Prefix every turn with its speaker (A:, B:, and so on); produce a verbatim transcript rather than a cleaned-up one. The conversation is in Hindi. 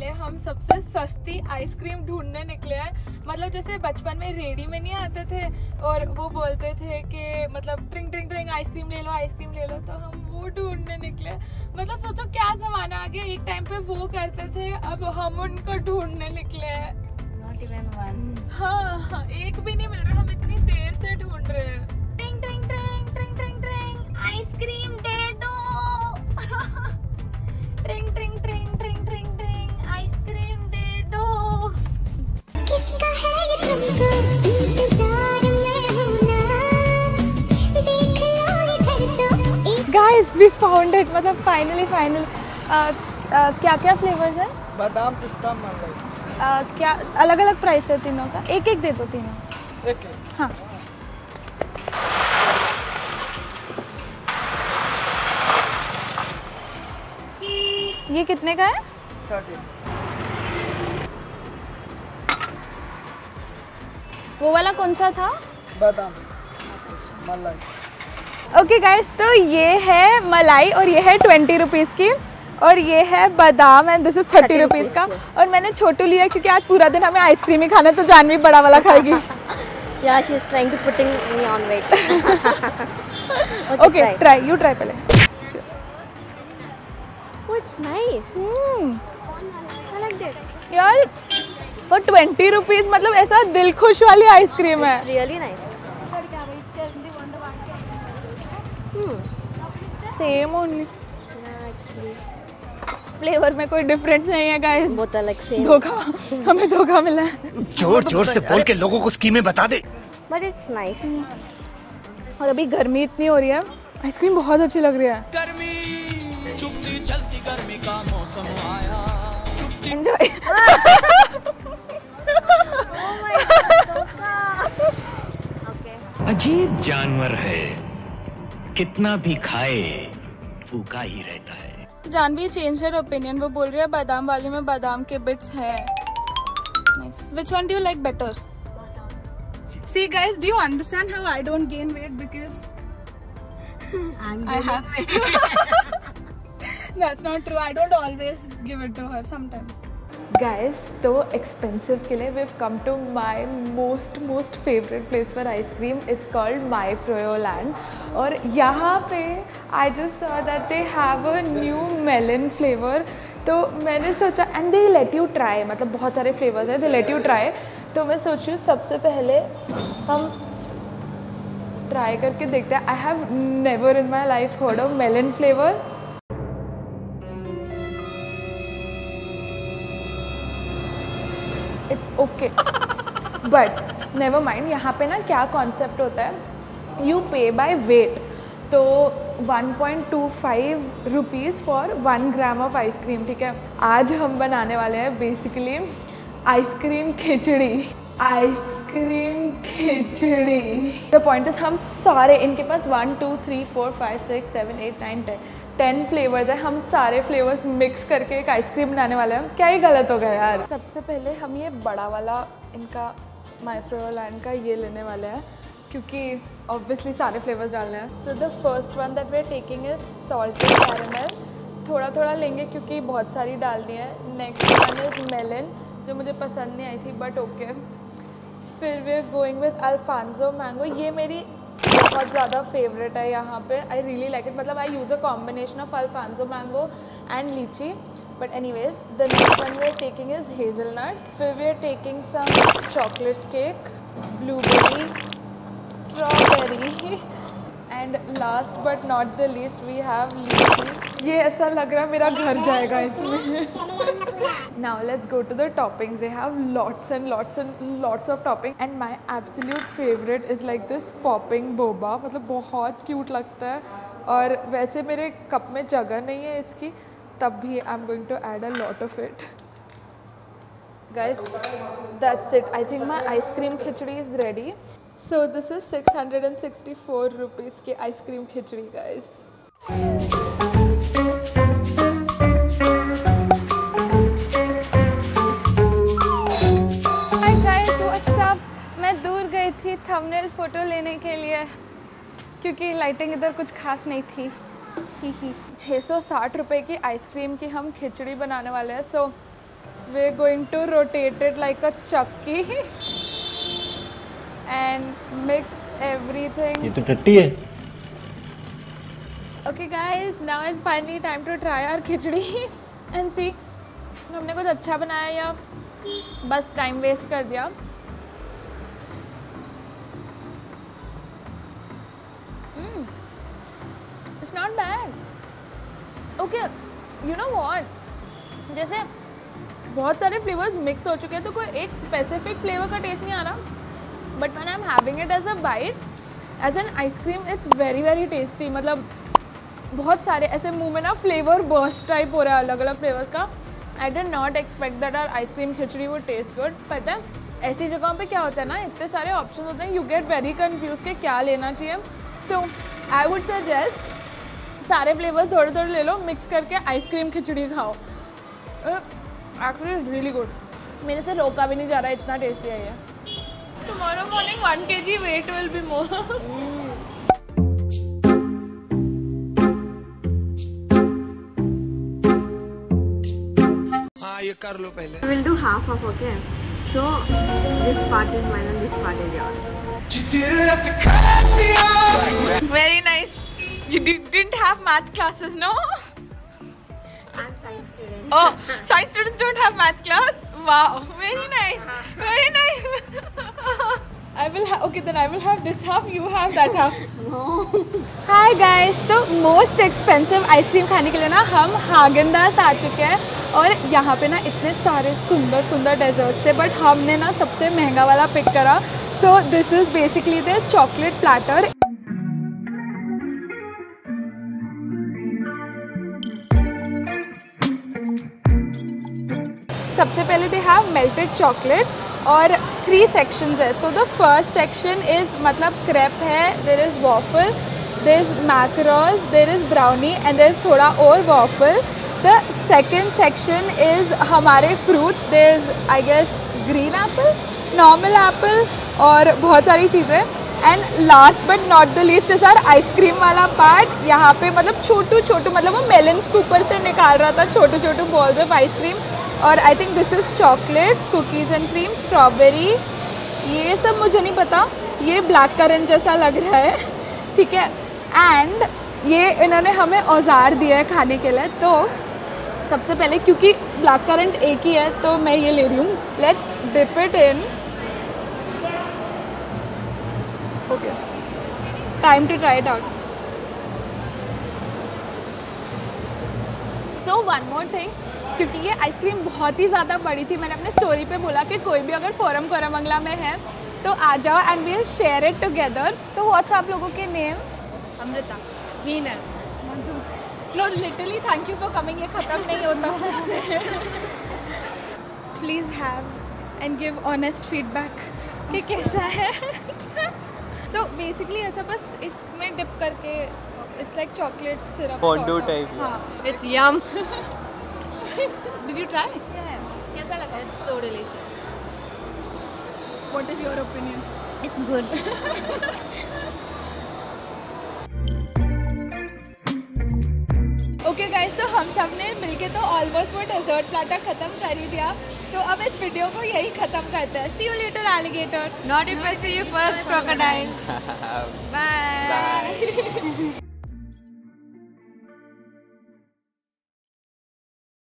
A: हम सबसे सस्ती आइसक्रीम ढूंढने निकले हैं। मतलब जैसे बचपन में रेडी में नहीं आते थे और वो बोलते थे कि मतलब ट्रिंग ट्रिंग ट्रिंग आइसक्रीम ले लो आइसक्रीम ले लो, तो हम वो ढूंढने निकले। मतलब सोचो क्या जमाना आ गया, एक टाइम पे वो करते थे, अब हम उनको ढूंढने निकले हैं।
B: Not even one.
A: हाँ हाँ, एक भी नहीं मिल रहा, हम इतनी देर से ढूंढ रहे हैं।
B: ट्रिंग ट्रिंग ट्रिंग ट्रिंग ट्रिंग ट्रिंग आइसक्रीम दे दो। ट्रिंग ट्रिंग ट्रिंग ट्रिंग ट्रिंग ट्रिंग आइसक्रीम दे दो। किसका है ये तुमको इंतजार में हूं ना, देख लो इधर तो।
A: Guys, we found it, मतलब finally final। क्या क्या फ्लेवर्स हैं?
C: बादाम पिस्ता मलाई।
A: uh, क्या अलग अलग प्राइस है तीनों का? एक एक दे दो तीनों।
C: एक एक।
A: हाँ। ये कितने का है?
C: थर्टी।
A: वो वाला कौन सा था?
C: बादाम मलाई।
A: ओके गाइस, तो ये है मलाई और ये है ट्वेंटी रुपीज़ की, और ये है बादाम and this is thirty rupees का। और मैंने छोटू लिया क्योंकि आज पूरा दिन हमें आइसक्रीम ही खाना है, तो जानवी बड़ा वाला खाएगी।
B: Yeah, she is trying to putting me on weight.
A: Okay, try, you try पहले।
B: Oh, it's nice.
A: Hmm
B: I like that.
A: यार फॉर ट्वेंटी रुपीज़ मतलब ऐसा दिल खुश वाली आइसक्रीम है।
B: It's really nice. Hmm.
A: Same only,
B: Yeah, actually.
A: Flavour में कोई डिफरेंस नहीं है guys.
B: Both are like same.
A: धोखा, हमें धोखा मिला है।
D: जोर जोर से बोल के लोगों को स्कीमें बता दे।
B: But it's nice.
A: और अभी गर्मी इतनी हो रही है, आइसक्रीम बहुत अच्छी लग रही है।
E: चुपती चलती गर्मी का मौसम आया।
A: एंजॉय।
B: Oh my God, धोखा. Okay.
D: अजीब जानवर है, कितना भी खाए भूखा ही रहता है।
A: जानवी चेंज हर ओपिनियन, वो बोल रही है बादाम वाले में बादाम के बिट्स हैं। Nice. Which one do you like better? See guys, do you understand how I don't gain weight because
B: I'm
A: I have That's not true. I don't always give it to her, sometimes. Guys, तो expensive के लिए we've come to my most most favorite place for ice cream. It's called My Froyoland. और यहाँ पे I just saw that they have a new melon flavor. तो मैंने सोचा and they let you try, मतलब बहुत सारे flavors हैं, they let you try. तो मैं सोच रही हूँ सबसे पहले हम ट्राई करके देखते हैं। I have never in my life heard of melon flavour. It's okay but never mind. यहाँ पे ना क्या कॉन्सेप्ट होता है, यू पे बाय वेट, तो one point two five rupees for one gram of ice cream. ठीक है, आज हम बनाने वाले हैं बेसिकली आइसक्रीम खिचड़ी। आइसक्रीम खिचड़ी द पॉइंट इज हम सारे, इनके पास one two three four five six seven eight nine ten ten flavours है, हम सारे फ्लेवर्स मिक्स करके एक आइसक्रीम बनाने वाले हैं। क्या ही गलत हो गया यार। सबसे पहले हम ये बड़ा वाला इनका माय फ्रोयोलैंड का ये लेने वाले हैं क्योंकि ऑब्वियसली सारे फ्लेवर्स डालने हैं। So the first one that we are taking is salted caramel. थोड़ा थोड़ा लेंगे क्योंकि बहुत सारी डालनी है। नेक्स्ट वन इज मेलन, जो मुझे पसंद नहीं आई थी बट ओके। फिर we are going with alphonso mango, ये मेरी बहुत ज़्यादा फेवरेट है यहाँ पे। आई रियली लाइक इट, मतलब I use a combination of alphonso mango and lychee, but anyways the next one we are taking is hazelnut. फिर we are taking some chocolate cake, blueberry, strawberry and last but not the least we have lychee. ये ऐसा लग रहा है मेरा घर जाएगा इसमें। Now let's go to the toppings. They have lots and lots and lots of topping and my absolute favourite is like this popping boba, मतलब बहुत क्यूट लगता है। और वैसे मेरे कप में जगह नहीं है इसकी, तब भी I am going to add a lot of it. Guys that's it, I think my ice cream खिचड़ी is ready. So this is six hundred sixty-four rupees की आइसक्रीम खिचड़ी guys. Hi guys, what's up? मैं दूर गई थी थंबनेल फ़ोटो लेने के लिए क्योंकि लाइटिंग इधर कुछ खास नहीं थी। ही ही छः सौ साठ रुपये की आइसक्रीम की हम खिचड़ी बनाने वाले हैं। सो we're going to rotate it like a chakki and mix everything.
C: ये तो टट्टी है।
A: Okay guys, now it's finally time to try our khichdi and see हमने कुछ अच्छा बनाया या बस टाइम वेस्ट कर दिया। mm. It's not bad. Okay, you know what? जैसे बहुत सारे फ्लेवर्स मिक्स हो चुके हैं तो कोई एक स्पेसिफिक फ्लेवर का टेस्ट नहीं आ रहा, but when I am having it as a bite as an ice cream it's very very tasty. मतलब बहुत सारे ऐसे मुंह में ना फ्लेवर बर्स्ट टाइप हो रहा है अलग अलग फ्लेवर्स का। I did not expect that our ice cream खिचड़ी वुड टेस्ट गुड। पता है ऐसी जगहों पे क्या होता है ना, इतने सारे ऑप्शन होते हैं, यू गेट वेरी कन्फ्यूज कि क्या लेना चाहिए। सो आई वुड सजेस्ट सारे फ्लेवर्स थोड़े थोड़े ले लो, मिक्स करके आइसक्रीम खिचड़ी खाओ। एक्चुअली रियली गुड, मेरे से रोका भी नहीं जा रहा, इतना टेस्टी है ये। Tomorrow morning one K G weight will be more.
E: हाँ ये कर लो पहले।
F: We'll do half of, okay? So this part is mine and this part is yours.
A: Very nice. You did, didn't have math classes, no?
F: I'm science student.
A: Oh, science students don't have math class? Wow, very nice, very nice. I will have, okay then I will have this half, you have that half.
F: No.
A: Hi guys, तो most expensive आइसक्रीम खाने के लिए ना हम हागेनदास आ चुके हैं और यहाँ पे ना इतने सारे सुंदर सुंदर डेजर्ट्स थे, बट हमने ना सबसे महंगा वाला पिक करा। So this is basically the chocolate platter. सबसे पहले दे हैव मेल्टेड चॉकलेट और थ्री सेक्शंस है। So the first section is मतलब क्रेप है, there is waffle, there is macarons, there is brownie and there is थोड़ा और waffle. The second section is हमारे fruits, there is I guess green apple, normal apple और बहुत सारी चीज़ें। And last but not the least is are ice cream वाला पार्ट। यहाँ पे मतलब छोटू छोटू मतलब वो मेलन स्कूपर से निकाल रहा था छोटू छोटू बॉल्स ऑफ आइसक्रीम। और I think this is chocolate, cookies and cream, strawberry, ये सब मुझे नहीं पता, ये ब्लैक करंट जैसा लग रहा है, ठीक है। एंड ये इन्होंने हमें औजार दिया है खाने के लिए। तो सबसे पहले क्योंकि ब्लैक करंट एक ही है तो मैं ये ले रही हूँ। Let's dip it in. Okay, time to try it out. So one more thing, क्योंकि ये आइसक्रीम बहुत ही ज़्यादा बड़ी थी, मैंने अपने स्टोरी पे बोला कि कोई भी अगर फोरम कोरामंगला में है तो आ जाओ and we'll share it together. तो व्हाट्स आप लोगों के name?
F: Amrita,
A: Heena, no literally thank you for coming. ये ख़त्म नहीं होता खुद से। Please have and give honest feedback कि कैसा है। सो बेसिकली ऐसा बस इसमें डिप करके, it's like chocolate syrup
C: Fondue type.
A: हाँ।
F: it's yum.
A: Did you try? कैसा लगा?
F: It's so delicious.
A: What is your opinion?
F: It's good.
A: Okay guys, तो हम सब ने मिलके तो ऑलमोस्ट वो डेजर्ट प्लाटर ख़त्म कर ही दिया। तो अब इस वीडियो को यही ख़त्म करते हैं। See you later alligator.
F: Not if I see you first, crocodile. Bye.
C: Bye.